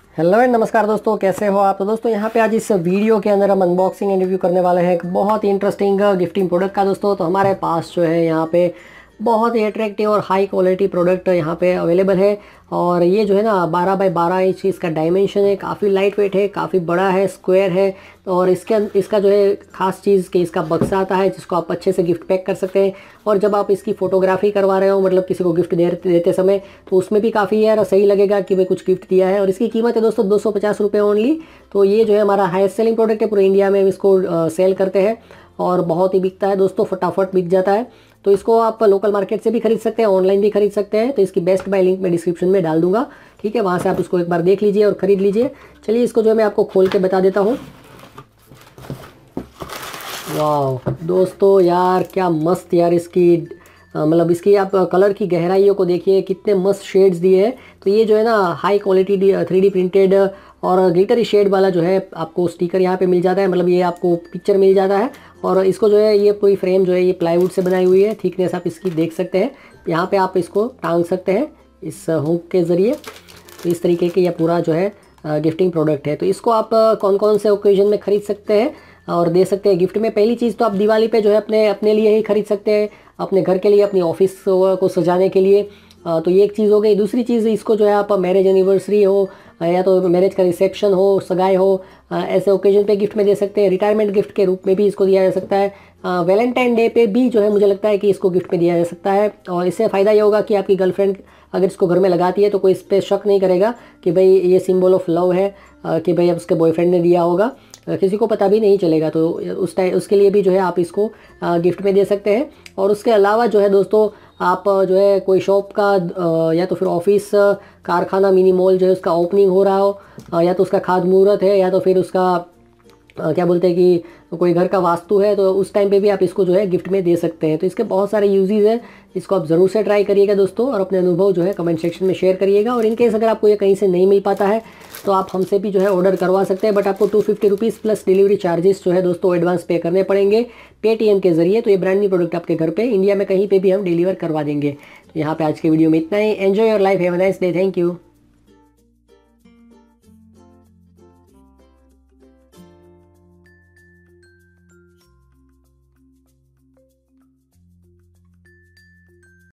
Hello and नमस्कार दोस्तों, कैसे हो आप। तो दोस्तों यहाँ पे आज इस वीडियो के अंदर हम अनबॉक्सिंग एंड रिव्यू करने वाले हैं एक बहुत ही इंटरेस्टिंग गिफ्टिंग प्रोडक्ट का। दोस्तों तो हमारे पास जो है यहाँ पे बहुत ही अट्रैक्टिव और हाई क्वालिटी प्रोडक्ट यहाँ पे अवेलेबल है। और ये जो है ना 12 बाई 12 इंच इसका डायमेंशन है, काफ़ी लाइट वेट है, काफ़ी बड़ा है, स्क्वायर है। और इसका जो है खास चीज़ कि इसका बक्सा आता है जिसको आप अच्छे से गिफ्ट पैक कर सकते हैं। और जब आप इसकी फ़ोटोग्राफी करवा रहे हो, मतलब किसी को गिफ्ट देते समय, तो उसमें भी काफ़ी यार सही लगेगा कि भाई कुछ गिफ्ट दिया है। और इसकी कीमत है दोस्तों 250 रुपये ओनली। तो ये जो है हमारा हाईएस्ट सेलिंग प्रोडक्ट है पूरे इंडिया में, हम इसको सेल करते हैं और बहुत ही बिकता है दोस्तों, फटाफट बिक जाता है। तो इसको आप लोकल मार्केट से भी खरीद सकते हैं, ऑनलाइन भी खरीद सकते हैं। तो इसकी बेस्ट बाय लिंक मैं डिस्क्रिप्शन में डाल दूंगा, ठीक है, वहाँ से आप इसको एक बार देख लीजिए और ख़रीद लीजिए। चलिए इसको जो है मैं आपको खोल के बता देता हूँ। वाह दोस्तों यार क्या मस्त यार इसकी मतलब इसकी आप कलर की गहराइयों को देखिए, कितने मस्त शेड्स दिए हैं। तो ये जो है ना हाई क्वालिटी 3D प्रिंटेड और ग्लिटरी शेड वाला जो है आपको स्टिकर यहाँ पे मिल जाता है, मतलब ये आपको पिक्चर मिल जाता है। और इसको जो है ये पूरी फ्रेम जो है ये प्लाईवुड से बनाई हुई है, थिकनेस आप इसकी देख सकते हैं। यहाँ पे आप इसको टांग सकते हैं इस हुक के ज़रिए। तो इस तरीके के यह पूरा जो है गिफ्टिंग प्रोडक्ट है। तो इसको आप कौन कौन से ओकेजन में ख़रीद सकते हैं और दे सकते हैं गिफ्ट में। पहली चीज़ तो आप दिवाली पे जो है अपने अपने लिए ही खरीद सकते हैं, अपने घर के लिए, अपनी ऑफिस को सजाने के लिए। तो ये एक चीज़ हो गई। दूसरी चीज़, इसको जो है आप मैरिज एनिवर्सरी हो या तो मैरिज का रिसेप्शन हो, सगाई हो, ऐसे ओकेजन पे गिफ्ट में दे सकते हैं। रिटायरमेंट गिफ्ट के रूप में भी इसको दिया जा सकता है। वैलेंटाइन डे पे भी जो है मुझे लगता है कि इसको गिफ्ट में दिया जा सकता है। और इससे फ़ायदा ये होगा कि आपकी गर्लफ्रेंड अगर इसको घर में लगाती है तो कोई इस पर शक नहीं करेगा कि भाई ये सिंबल ऑफ लव है, कि भाई अब उसके बॉयफ्रेंड ने दिया होगा, किसी को पता भी नहीं चलेगा। तो उसके लिए भी जो है आप इसको गिफ्ट में दे सकते हैं। और उसके अलावा जो है दोस्तों आप जो है कोई शॉप का या तो फिर ऑफिस, कारखाना, मिनी मॉल जो है उसका ओपनिंग हो रहा हो, या तो उसका खाद मुहूर्त है, या तो फिर उसका क्या बोलते हैं कि कोई घर का वास्तु है, तो उस टाइम पे भी आप इसको जो है गिफ्ट में दे सकते हैं। तो इसके बहुत सारे यूजेस हैं, इसको आप ज़रूर से ट्राई करिएगा दोस्तों, और अपने अनुभव जो है कमेंट सेक्शन में शेयर करिएगा। और इनकेस अगर आपको ये कहीं से नहीं मिल पाता है तो आप हमसे भी जो है ऑर्डर करवा सकते हैं, बट आपको 250 रुपीज़ प्लस डिलीवरी चार्जेस जो है दोस्तों एडवांस पे करने पड़ेंगे पेटीएम के ज़रिए। तो ये ब्रांड न्यू प्रोडक्ट आपके घर पे इंडिया में कहीं पे भी हम डिलीवर करवा देंगे। तो यहाँ पे आज के वीडियो में इतना ही। Enjoy your life, have a nice day, thank you.